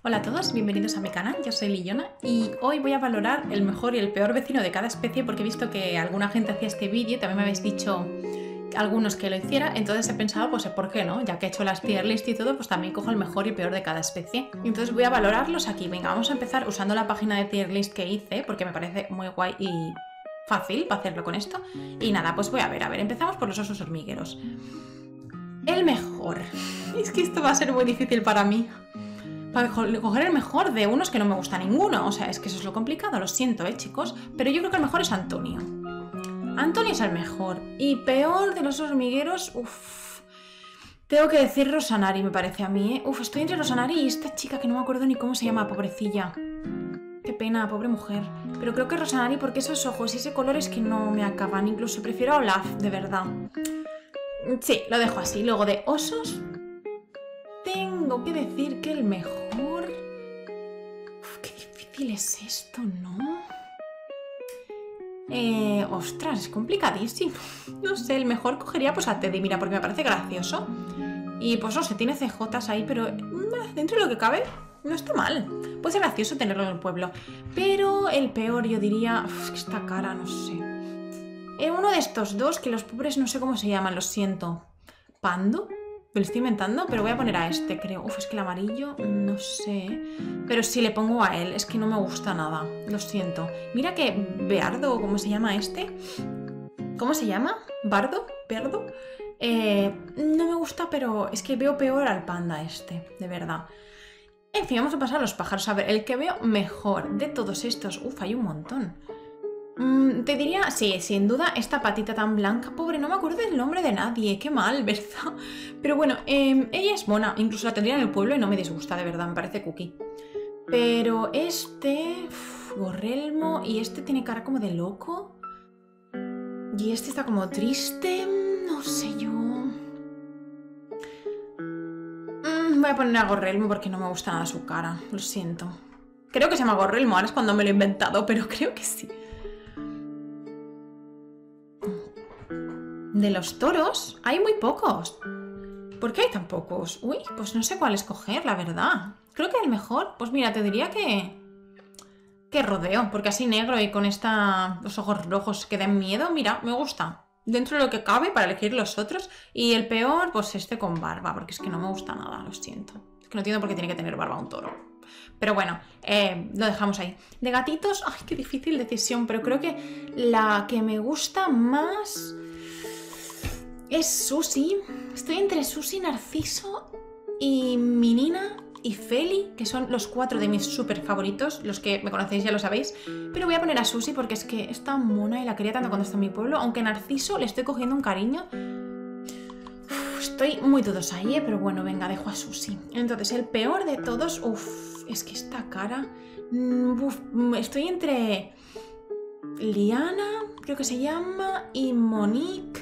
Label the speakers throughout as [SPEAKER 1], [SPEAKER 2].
[SPEAKER 1] Hola a todos, bienvenidos a mi canal, yo soy Lillona y hoy voy a valorar el mejor y el peor vecino de cada especie porque he visto que alguna gente hacía este vídeo, también me habéis dicho algunos que lo hiciera, entonces he pensado, pues ¿por qué no? Ya que he hecho las tier list y todo, pues también cojo el mejor y peor de cada especie. Entonces voy a valorarlos aquí. Venga, vamos a empezar usando la página de tier list que hice porque me parece muy guay y fácil para hacerlo con esto. Y nada, pues voy a ver, empezamos por los osos hormigueros. El mejor. Es que esto va a ser muy difícil para mí. Para coger el mejor de unos que no me gusta ninguno. O sea, es que eso es lo complicado, lo siento, chicos. Pero yo creo que el mejor es Antonio. Antonio es el mejor. Y peor de los hormigueros, uff. Tengo que decir Rosanari, me parece a mí, Uf, estoy entre Rosanari y esta chica que no me acuerdo ni cómo se llama, pobrecilla. Qué pena, pobre mujer. Pero creo que Rosanari porque esos ojos y ese color es que no me acaban. Incluso prefiero a Olaf, de verdad. Sí, lo dejo así. Luego de osos... Tengo que decir que el mejor... Uf, qué difícil es esto, ¿no? Ostras, es complicadísimo. No sé, el mejor cogería pues a Teddy, mira, porque me parece gracioso. Y pues no sé, tiene CJs ahí, pero dentro de lo que cabe, no está mal. Puede ser gracioso tenerlo en el pueblo. Pero el peor, yo diría... Uf, es que esta cara, no sé. Uno de estos dos, que los pobres no sé cómo se llaman, lo siento. ¿Pando? Me lo estoy inventando, pero voy a poner a este, creo. Uf, es que el amarillo, no sé. Pero sí, le pongo a él, es que no me gusta nada. Lo siento. Mira que Beardo, ¿cómo se llama este? ¿Cómo se llama? ¿Bardo? ¿Beardo? No me gusta, pero es que veo peor al panda este, de verdad. En fin, vamos a pasar a los pájaros. A ver, el que veo mejor de todos estos... Uf, hay un montón. Te diría, sí, sin duda, esta patita tan blanca, pobre, no me acuerdo del nombre de nadie, qué mal, ¿verdad? Pero bueno, ella es mona, incluso la tendría en el pueblo y no me disgusta, de verdad, me parece cookie. Pero este, Gorrelmo, y este tiene cara como de loco. Y este está como triste, no sé yo. Voy a poner a Gorrelmo porque no me gusta nada su cara, lo siento. Creo que se llama Gorrelmo, ahora es cuando me lo he inventado, pero creo que sí. De los toros hay muy pocos. ¿Por qué hay tan pocos? Uy, pues no sé cuál escoger, la verdad. Creo que el mejor, pues mira, te diría que Rodeo, porque así negro y con los ojos rojos que den miedo, mira, me gusta. Dentro de lo que cabe para elegir los otros. Y el peor, pues este con barba, porque es que no me gusta nada, lo siento. Es que no entiendo por qué tiene que tener barba un toro. Pero bueno, lo dejamos ahí. De gatitos, ay, qué difícil decisión, pero creo que la que me gusta más... es Susi. Estoy entre Susi, Narciso y Minina y Feli, que son los 4 de mis súper favoritos. Los que me conocéis ya lo sabéis. Pero voy a poner a Susi porque es que es tan mona y la quería tanto cuando está en mi pueblo. Aunque Narciso le estoy cogiendo un cariño. Estoy muy dudosa ahí, pero bueno, venga, dejo a Susi. Entonces, el peor de todos... es que esta cara... estoy entre Liana, creo que se llama, y Monique.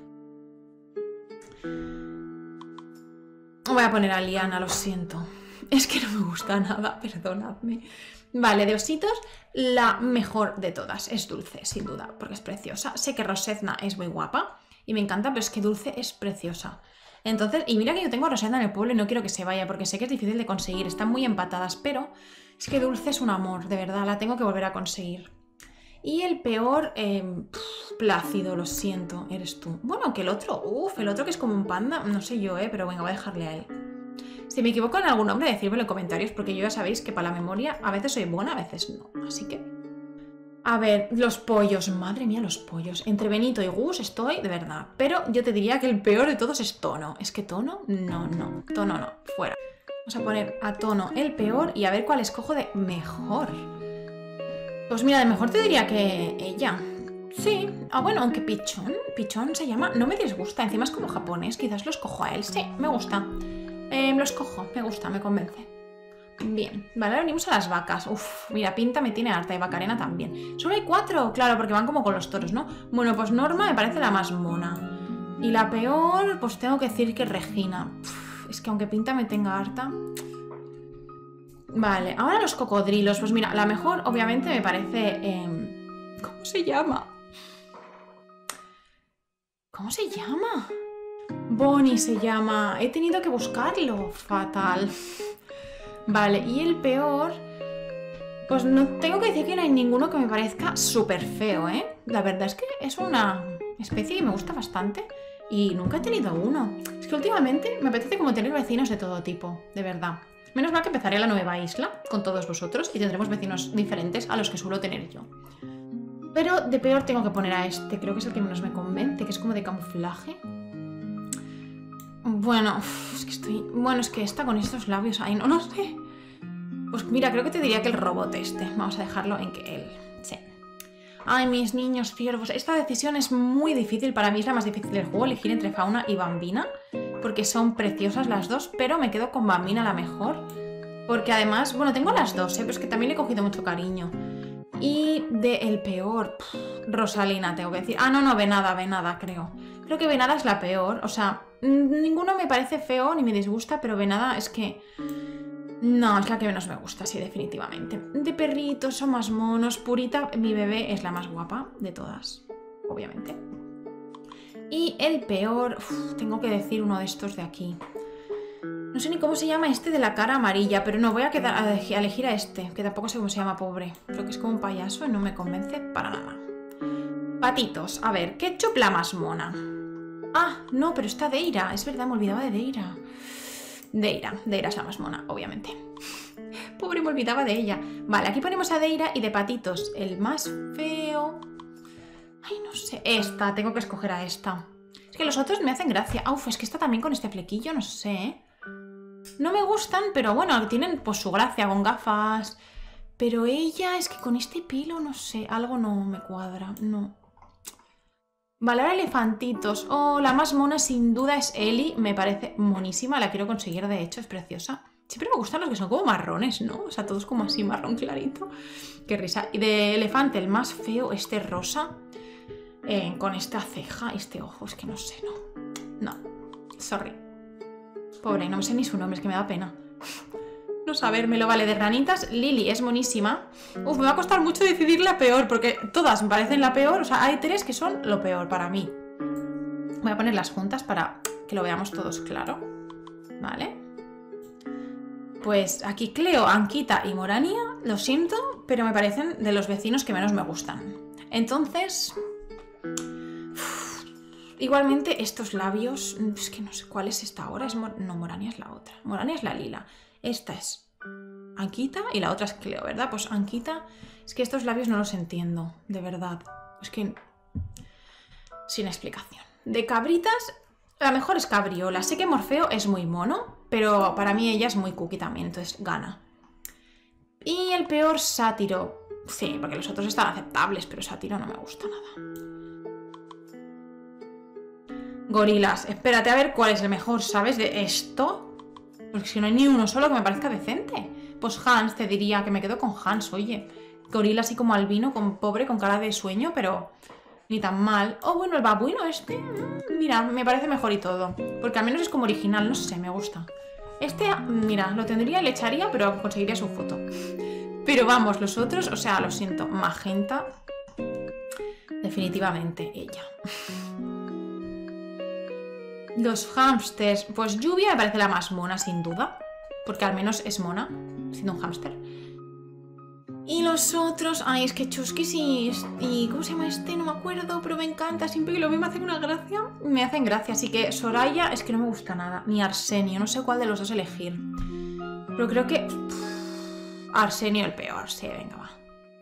[SPEAKER 1] Voy a poner a Liana, lo siento. Es que no me gusta nada, perdonadme. Vale, de ositos, la mejor de todas es Dulce, sin duda, porque es preciosa. Sé que Rosedna es muy guapa y me encanta, pero es que Dulce es preciosa. Entonces, y mira que yo tengo a Rosedna en el pueblo y no quiero que se vaya, porque sé que es difícil de conseguir, están muy empatadas, pero es que Dulce es un amor, de verdad, la tengo que volver a conseguir. Y el peor, Plácido, lo siento, eres tú. Bueno, que el otro, el otro que es como un panda, no sé yo, pero venga, voy a dejarle a él. Si me equivoco en algún nombre, decírmelo en comentarios, porque yo ya sabéis que para la memoria a veces soy buena, a veces no, así que... A ver, los pollos, madre mía, los pollos. Entre Benito y Gus estoy, de verdad. Pero yo te diría que el peor de todos es Tono. ¿Es que Tono? No, Tono no, fuera. Vamos a poner a Tono el peor y a ver cuál escojo de mejor. Pues mira, de mejor te diría que ella. Sí, bueno, aunque Pichón se llama, no me disgusta, encima es como japonés, quizás lo escojo a él, sí, me gusta. Lo escojo, me gusta, me convence. Bien, vale, ahora venimos a las vacas. Mira, Pinta me tiene harta y Bacarena también. Solo hay 4, claro, porque van como con los toros, ¿no? Bueno, pues Norma me parece la más mona. Y la peor, pues tengo que decir que Regina. Es que aunque Pinta me tenga harta... Vale, ahora los cocodrilos. Pues mira, la mejor obviamente me parece... ¿Cómo se llama? ¿Cómo se llama? Bonnie se llama. He tenido que buscarlo. Fatal. Vale, y el peor... Pues no tengo que decir que no hay ninguno que me parezca súper feo, ¿eh? La verdad es que es una especie que me gusta bastante y nunca he tenido uno. Es que últimamente me apetece como tener vecinos de todo tipo, de verdad. Menos mal que empezaré la nueva isla con todos vosotros y tendremos vecinos diferentes a los que suelo tener yo. Pero de peor tengo que poner a este, creo que es el que menos me convence, que es como de camuflaje. Bueno, es que estoy... Bueno, es que está con estos labios ahí, no lo sé. Pues mira, creo que te diría que el robot este. Vamos a dejarlo en que él... Sí. Ay, mis niños ciervos. Esta decisión es muy difícil. Para mí es la más difícil del juego, elegir entre Fauna y Bambina. Porque son preciosas las dos, pero me quedo con Bambina la mejor. Porque además, bueno, tengo las dos, pero es que también le he cogido mucho cariño. Y de el peor... Rosalina, tengo que decir. Ah, no, Venada, creo. Creo que Venada es la peor. O sea, ninguno me parece feo ni me disgusta, pero Venada es que... No, es la que menos me gusta, sí, definitivamente. De perritos son más monos. Purita, mi bebé, es la más guapa de todas, obviamente. Y el peor... tengo que decir uno de estos de aquí. No sé ni cómo se llama este de la cara amarilla, pero no, voy a elegir a este, que tampoco sé cómo se llama, pobre. Creo que es como un payaso y no me convence para nada. Patitos, a ver, Ketchup la más mona. Ah, no, pero está Deira, es verdad, me olvidaba de Deira. Deira es la más mona, obviamente. Pobre, me olvidaba de ella. Vale, aquí ponemos a Deira y de Patitos, el más feo... Ay, no sé, esta, tengo que escoger a esta. Es que los otros me hacen gracia. Uf, es que esta también con este flequillo, no sé, ¿eh? No me gustan, pero bueno, tienen pues su gracia con gafas. Pero ella, es que con este pelo, no sé, algo no me cuadra, no. Vale, ahora elefantitos. Oh, la más mona sin duda es Ellie. Me parece monísima, la quiero conseguir, de hecho, es preciosa. Siempre me gustan los que son como marrones, ¿no? O sea, todos como así marrón clarito. Qué risa. Y de elefante, el más feo, este rosa. Con esta ceja, este ojo, es que no sé, no. Sorry. Pobre, no me sé ni su nombre, es que me da pena. No sabérmelo, vale, de ranitas, Lily es monísima. Uf, me va a costar mucho decidir la peor, porque todas me parecen la peor. O sea, hay tres que son lo peor para mí. Voy a ponerlas juntas para que lo veamos todos claro. Vale. Pues aquí Cleo, Anquita y Morania, lo siento, pero me parecen de los vecinos que menos me gustan. Entonces... igualmente estos labios... Es que no sé cuál es esta ahora. No, Morania es la otra. Morania es la lila. Esta es Anquita y la otra es Cleo, ¿verdad? Pues Anquita... Es que estos labios no los entiendo, de verdad. Es que... sin explicación. De cabritas, la mejor es Cabriola. Sé que Morfeo es muy mono, pero para mí ella es muy cookie también, entonces gana. Y el peor, Sátiro. Sí, porque los otros están aceptables, pero Sátiro no me gusta nada. Gorilas. Espérate a ver cuál es el mejor, ¿sabes? De esto... Porque si no hay ni uno solo que me parezca decente. Pues Hans, te diría que me quedo con Hans, oye. Gorila así como albino, pobre, con cara de sueño, pero ni tan mal. Oh, bueno, el babuino este, mira, me parece mejor y todo. Porque al menos es como original, no sé, me gusta. Este, mira, lo tendría y le echaría, pero conseguiría su foto. Pero vamos, los otros, o sea, lo siento, Magenta, definitivamente ella. Los hámsters, pues Lluvia me parece la más mona, sin duda. Porque al menos es mona, siendo un hámster. Y los otros, ay, es que Chusquis y ¿cómo se llama este? No me acuerdo, pero me encanta. Siempre que lo veo me hacen una gracia. Me hacen gracia, así que Soraya es que no me gusta nada. Ni Arsenio, no sé cuál de los dos elegir. Pero creo que... Arsenio el peor, sí, venga, va.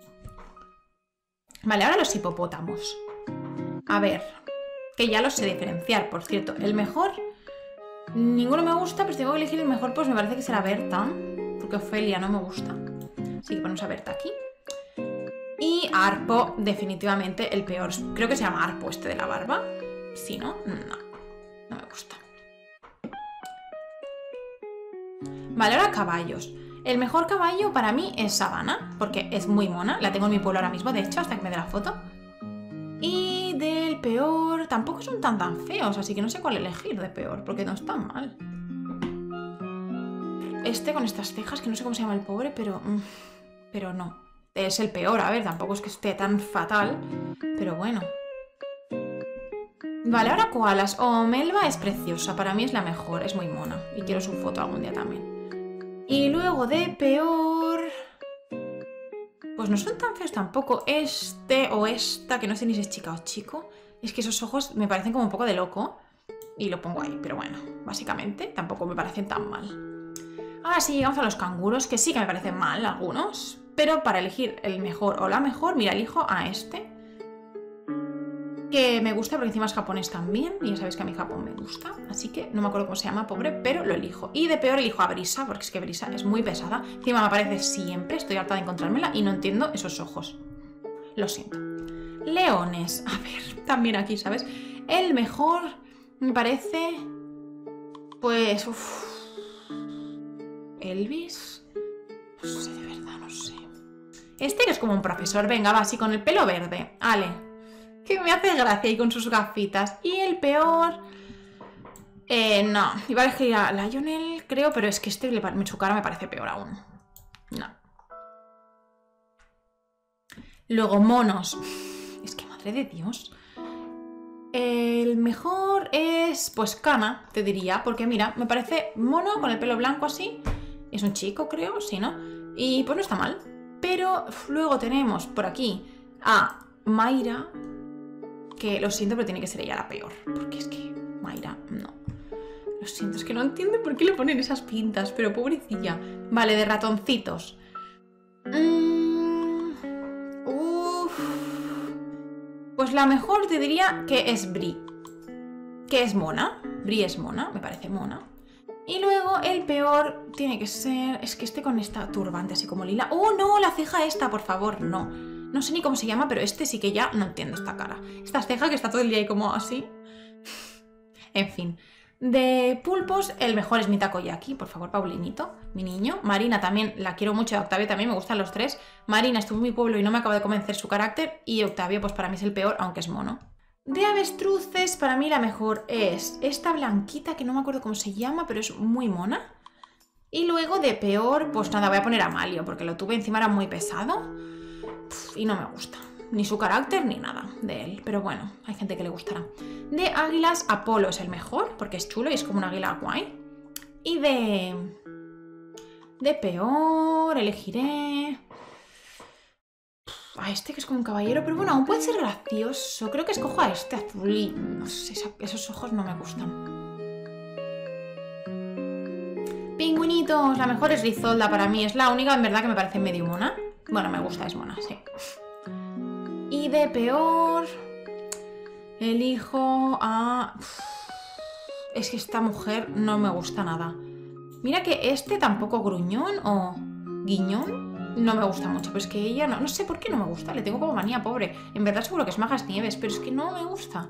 [SPEAKER 1] Vale, ahora los hipopótamos. A ver... que ya los sé diferenciar, por cierto. El mejor, ninguno me gusta, pero si tengo que elegir el mejor, pues me parece que será Berta, porque Ofelia no me gusta. Así que ponemos a Berta aquí. Y Harpo, definitivamente el peor. Creo que se llama Harpo este de la barba. ¿Sí, no? No me gusta. Vale, ahora caballos. El mejor caballo para mí es Savannah, porque es muy mona. La tengo en mi pueblo ahora mismo, de hecho, hasta que me dé la foto. Y del peor, tampoco son tan feos, así que no sé cuál elegir de peor, porque no están mal. Este con estas cejas, que no sé cómo se llama el pobre, pero no. Es el peor, a ver, tampoco es que esté tan fatal, pero bueno. Vale, ahora koalas. Oh, Melba es preciosa, para mí es la mejor, es muy mona. Y quiero su foto algún día también. Y luego de peor... Pues no son tan feos tampoco. Este o esta, que no sé ni si es chica o chico. Es que esos ojos me parecen como un poco de loco. Y lo pongo ahí, pero bueno, básicamente tampoco me parecen tan mal. Ahora sí, llegamos a los canguros, que sí que me parecen mal algunos. Pero para elegir el mejor o la mejor, mira, elijo a este. Que me gusta porque encima es japonés también. Y ya sabéis que a mí Japón me gusta. Así que no me acuerdo cómo se llama, pobre, pero lo elijo. Y de peor elijo a Brisa, porque es que Brisa es muy pesada. Encima me aparece siempre, estoy harta de encontrármela y no entiendo esos ojos. Lo siento. Leones. A ver, también aquí, ¿sabes? El mejor me parece... Pues... Elvis... No sé, de verdad, no sé. Este que es como un profesor, venga, va así con el pelo verde. Ale. Que me hace gracia y con sus gafitas. Y el peor... no, iba a elegir a Lionel, creo, pero es que su cara me parece peor aún. No. Luego, monos. Es que, madre de Dios. El mejor es, pues, Kana, te diría. Porque, mira, me parece mono con el pelo blanco así. Es un chico, creo, sí, ¿no? Y, pues, no está mal. Pero luego tenemos por aquí a Mayra... Que lo siento, pero tiene que ser ella la peor. Porque es que Mayra, no. Lo siento, es que no entiendo por qué le ponen esas pintas, pero pobrecilla. Vale, de ratoncitos. Pues la mejor te diría que es Bri. Que es mona. Bri es mona, me parece mona. Y luego el peor tiene que ser... Es que este con esta turbante así como lila. ¡Oh, no! La ceja esta, por favor, no. No sé ni cómo se llama, pero este sí que ya no entiendo esta cara. Esta ceja que está todo el día ahí como así. En fin. De pulpos, el mejor es mi takoyaki. Por favor, Paulinito, mi niño. Marina también, la quiero mucho. Octavio también, me gustan los tres. Marina estuvo en mi pueblo y no me acaba de convencer su carácter. Y Octavio, pues para mí es el peor, aunque es mono. De avestruces, para mí la mejor es esta blanquita, que no me acuerdo cómo se llama, pero es muy mona. Y luego de peor, pues nada, voy a poner a Malio, porque lo tuve encima, era muy pesado. Y no me gusta. Ni su carácter ni nada de él. Pero bueno, hay gente que le gustará. De águilas, Apolo es el mejor, porque es chulo y es como un águila guay. Y de peor, elegiré... A este que es como un caballero, pero bueno, aún puede ser gracioso. Creo que escojo a este azul y... No sé, esos ojos no me gustan. Pingüinitos, la mejor es Rizolda para mí. Es la única, en verdad, que me parece medio mona. Bueno, me gusta, es mona, sí. Y de peor... Elijo a... Es que esta mujer no me gusta nada. Mira que este tampoco gruñón o guiñón no me gusta mucho. Pero es que ella no sé por qué no me gusta. Le tengo como manía, pobre. En verdad seguro que es Magas Nieves, pero es que no me gusta.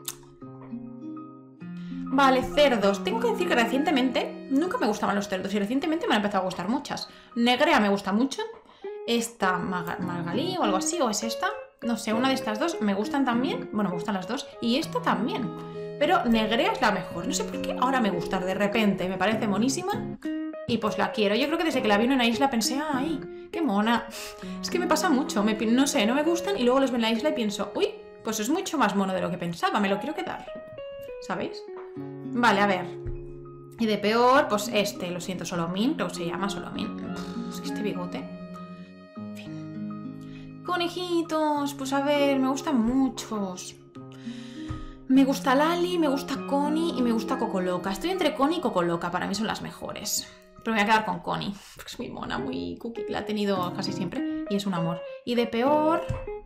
[SPEAKER 1] Vale, cerdos. Tengo que decir que recientemente nunca me gustaban los cerdos y recientemente me han empezado a gustar muchas. Negrea me gusta mucho. Esta Margalí o algo así, o es esta. No sé, una de estas dos me gustan también. Bueno, me gustan las dos. Y esta también. Pero Negrea es la mejor. No sé por qué ahora me gusta de repente. Me parece monísima. Y pues la quiero. Yo creo que desde que la vi en una isla pensé, ¡ay, qué mona! Es que me pasa mucho. No sé, no me gustan y luego los veo en la isla y pienso, ¡uy! Pues es mucho más mono de lo que pensaba. Me lo quiero quedar. ¿Sabéis? Vale, a ver. Y de peor, pues este. Lo siento, Solomín. Creo que se llama Solomín. Es que este bigote... En fin. Conejitos. Pues a ver, me gustan muchos. Me gusta Lali, me gusta Connie y me gusta Cocoloca. Estoy entre Connie y Cocoloca, para mí son las mejores. Pero me voy a quedar con Connie, porque es muy mona, muy cookie. La he tenido casi siempre y es un amor. Y de peor...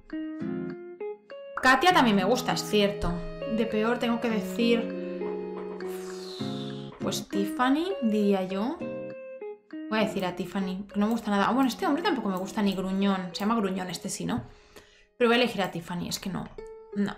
[SPEAKER 1] Katia también me gusta, es cierto. De peor tengo que decir... Pues Tiffany, diría yo. Voy a decir a Tiffany, porque no me gusta nada. Bueno, este hombre tampoco me gusta ni gruñón. Se llama gruñón este sí, ¿no? Pero voy a elegir a Tiffany, es que no. No.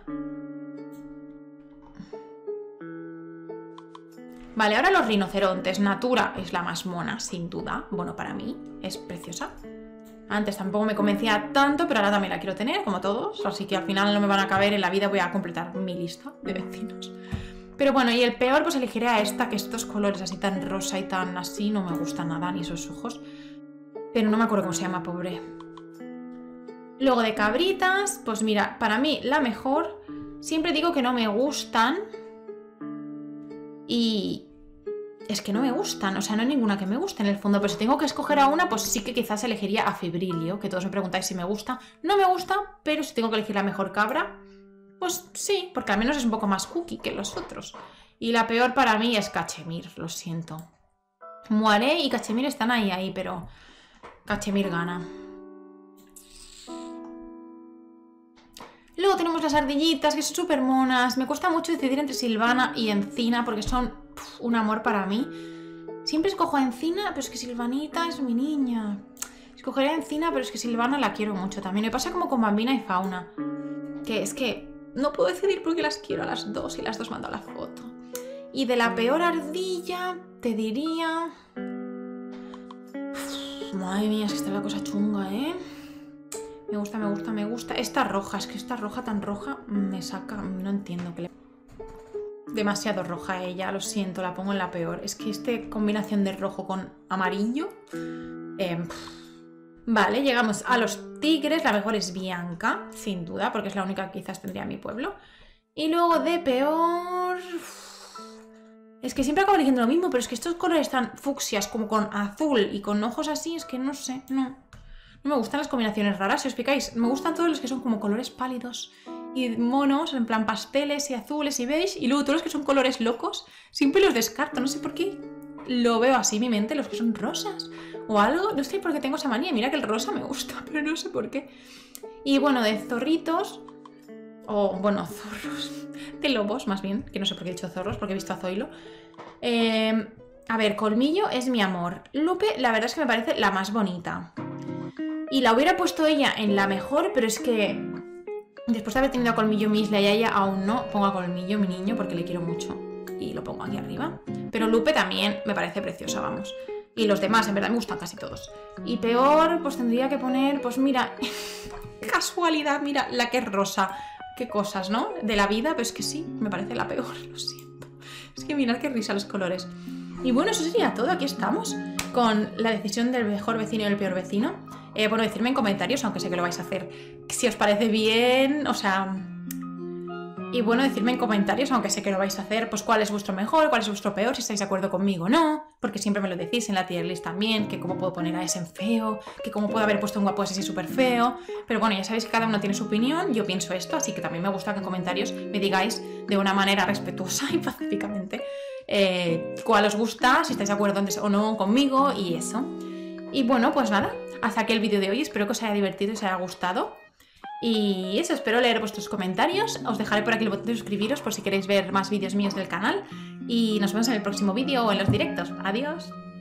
[SPEAKER 1] Vale, ahora los rinocerontes. Natura es la más mona, sin duda. Bueno, para mí es preciosa. Antes tampoco me convencía tanto, pero ahora también la quiero tener, como todos. Así que al final no me van a caber en la vida, voy a completar mi lista de vecinos. Pero bueno, y el peor, pues elegiré a esta, que estos colores así tan rosa y tan así no me gustan nada, ni esos ojos. Pero no me acuerdo cómo se llama, pobre. Luego de cabritas, pues mira, para mí la mejor... Siempre digo que no me gustan... Y es que no me gustan, o sea, no hay ninguna que me guste en el fondo, pero si tengo que escoger a una, pues sí que quizás elegiría a Fibrilio, que todos me preguntáis si me gusta. No me gusta, pero si tengo que elegir la mejor cabra, pues sí, porque al menos es un poco más cookie que los otros. Y la peor para mí es Cachemir, lo siento. Moiré y Cachemir están ahí, pero Cachemir gana. Luego tenemos las ardillitas, que son súper monas. Me cuesta mucho decidir entre Silvana y Encina, porque son un amor para mí. Siempre escojo a Encina, pero es que Silvanita es mi niña. Escogeré a Encina, pero es que Silvana la quiero mucho también. Me pasa como con Bambina y Fauna. Que es que no puedo decidir porque las quiero a las dos y las dos me han dado la foto. Y de la peor ardilla, te diría... Madre mía, es que está la cosa chunga, ¿eh? Me gusta, me gusta, me gusta. Esta roja, es que esta roja tan roja me saca... No entiendo que le... Demasiado roja ella, lo siento, la pongo en la peor. Es que esta combinación de rojo con amarillo... Vale, llegamos a los tigres. La mejor es Bianca, sin duda, porque es la única que quizás tendría en mi pueblo. Y luego de peor... Es que siempre acabo eligiendo lo mismo, pero es que estos colores tan fucsias como con azul y con ojos así, es que no sé, no me gustan las combinaciones raras, si os picáis. Me gustan todos los que son como colores pálidos y monos, en plan pasteles y azules y beige, y luego todos los que son colores locos, siempre los descarto, no sé por qué. Lo veo así en mi mente, los que son rosas o algo, no sé por qué tengo esa manía. Mira que el rosa me gusta, pero no sé por qué. Y bueno, de zorritos, o bueno, zorros, de lobos más bien, que no sé por qué he dicho zorros, porque he visto a Zoilo. A ver, Colmillo es mi amor. Lupe, la verdad es que me parece la más bonita. Y la hubiera puesto ella en la mejor, pero es que después de haber tenido a Colmillo mi isla y a ella aún no, pongo a Colmillo, mi niño, porque le quiero mucho. Y lo pongo aquí arriba. Pero Lupe también me parece preciosa, vamos. Y los demás, en verdad, me gustan casi todos. Y peor, pues tendría que poner, pues mira, casualidad, mira, la que es rosa. Qué cosas, ¿no? De la vida, pero es que sí, me parece la peor, lo siento. Es que mirad qué risa los colores. Y bueno, eso sería todo, aquí estamos con la decisión del mejor vecino y el peor vecino. Bueno, decidme en comentarios, aunque sé que lo vais a hacer, si os parece bien, o sea... Y bueno, decidme en comentarios, aunque sé que lo vais a hacer, pues cuál es vuestro mejor, cuál es vuestro peor, si estáis de acuerdo conmigo o no, porque siempre me lo decís en la tier list también, que cómo puedo poner a ese en feo, que cómo puedo haber puesto un guapo así súper feo, pero bueno, ya sabéis que cada uno tiene su opinión, yo pienso esto, así que también me gusta que en comentarios me digáis de una manera respetuosa y pacíficamente cuál os gusta, si estáis de acuerdo o no conmigo y eso. Y bueno, pues nada, hasta aquí el vídeo de hoy, espero que os haya divertido y os haya gustado. Y eso, espero leer vuestros comentarios. Os dejaré por aquí el botón de suscribiros por si queréis ver más vídeos míos del canal. Y nos vemos en el próximo vídeo o en los directos. Adiós.